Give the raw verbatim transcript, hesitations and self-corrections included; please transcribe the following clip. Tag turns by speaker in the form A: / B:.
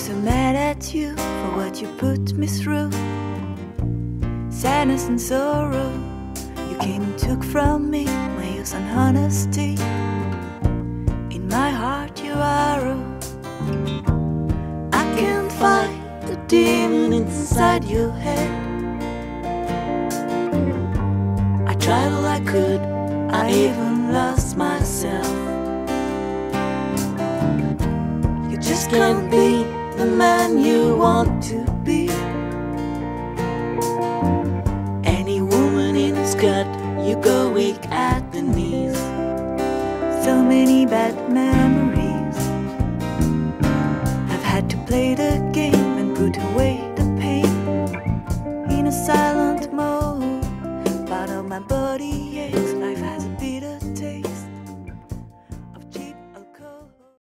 A: so mad at you for what you put me through. Sadness and sorrow you came and took from me. My youth and honesty, in my heart you arrow. I can't fight the demon inside your head. I tried all I could, I even lost myself. You just can't be the man you want to be. Any woman in a skirt, you go weak at the knees. So many bad memories. I've had to play the game and put away the pain. In a silent mode, part of my body aches.